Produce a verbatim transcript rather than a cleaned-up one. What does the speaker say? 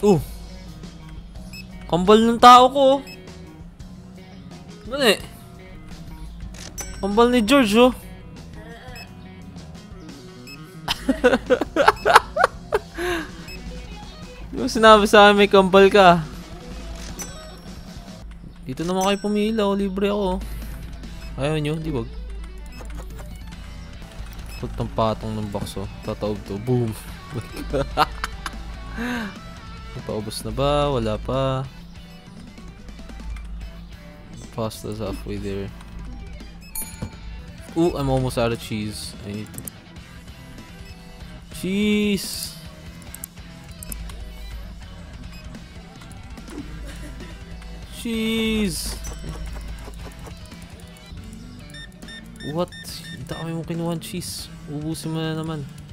Uh! Kambal ng tao ko. Ano eh? Kambal ni George oh. Yung sinabi sa akin may kambal ka. Dito naman kayo pumila oh. Libre ako. Ayaw nyo, di wag. Putang patong ng box oh. Tataob to. Boom. Paubos na ba? Wala pa. Pasta's halfway there. Ooh, I'm almost out of cheese. I need to... Cheese! Cheese! What? Hindi kami mo kinuha cheese. Ubusin mo na naman.